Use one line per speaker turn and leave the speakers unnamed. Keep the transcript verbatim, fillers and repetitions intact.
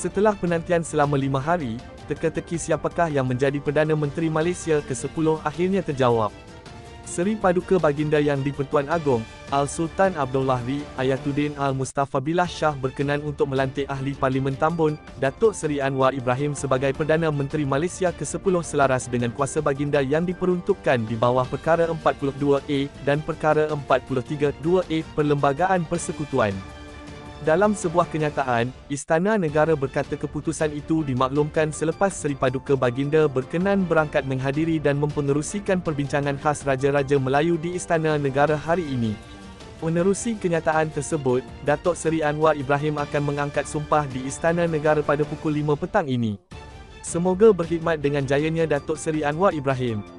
Setelah penantian selama lima hari, teka-teki siapakah yang menjadi Perdana Menteri Malaysia ke sepuluh akhirnya terjawab. Seri Paduka Baginda Yang di-Pertuan Agong, Al-Sultan Abdullah R. Ayatuddin Al-Mustafa Billah Shah berkenan untuk melantik Ahli Parlimen Tambun, Datuk Seri Anwar Ibrahim sebagai Perdana Menteri Malaysia ke sepuluh selaras dengan kuasa baginda yang diperuntukkan di bawah Perkara empat puluh dua A dan Perkara empat puluh tiga dua A Perlembagaan Persekutuan. Dalam sebuah kenyataan, Istana Negara berkata keputusan itu dimaklumkan selepas Seri Paduka Baginda berkenan berangkat menghadiri dan mempengerusikan perbincangan khas Raja-Raja Melayu di Istana Negara hari ini. Menerusi kenyataan tersebut, Datuk Seri Anwar Ibrahim akan mengangkat sumpah di Istana Negara pada pukul lima petang ini. Semoga berkhidmat dengan jayanya Datuk Seri Anwar Ibrahim.